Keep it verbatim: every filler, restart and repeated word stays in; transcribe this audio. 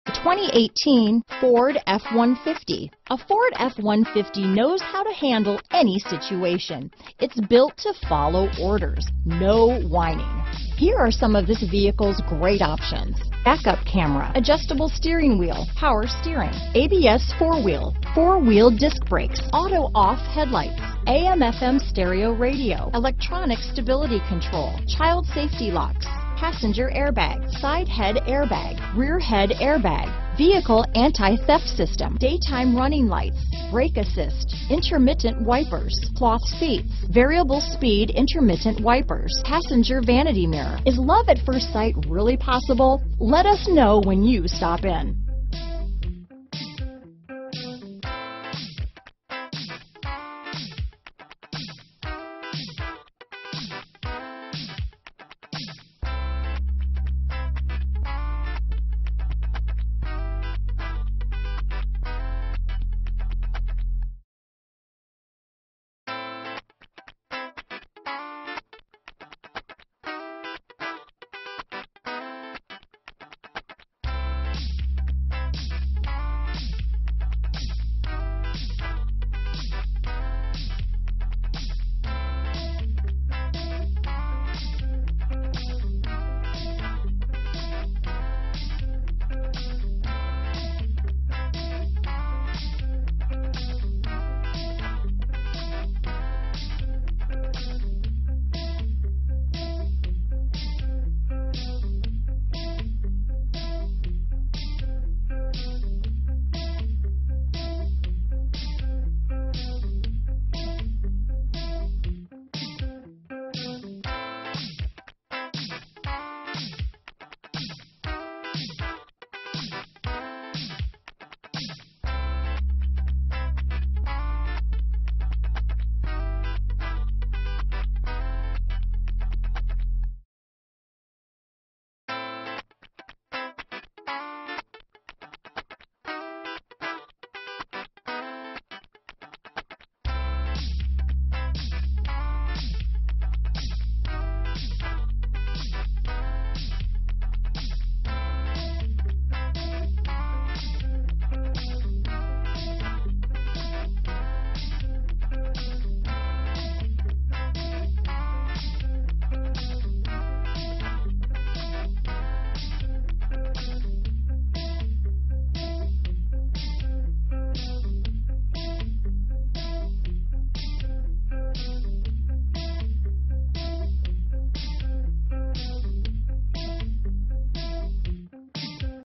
twenty eighteen Ford F one fifty. A Ford F one fifty knows how to handle any situation. It's built to follow orders, no whining. Here are some of this vehicle's great options: backup camera, adjustable steering wheel, power steering, A B S four-wheel, four-wheel disc brakes, auto-off headlights, A M F M stereo radio, electronic stability control, child safety locks, passenger airbag, side head airbag, rear head airbag, vehicle anti-theft system, daytime running lights, brake assist, intermittent wipers, cloth seats, variable speed intermittent wipers, passenger vanity mirror. Is love at first sight really possible? Let us know when you stop in.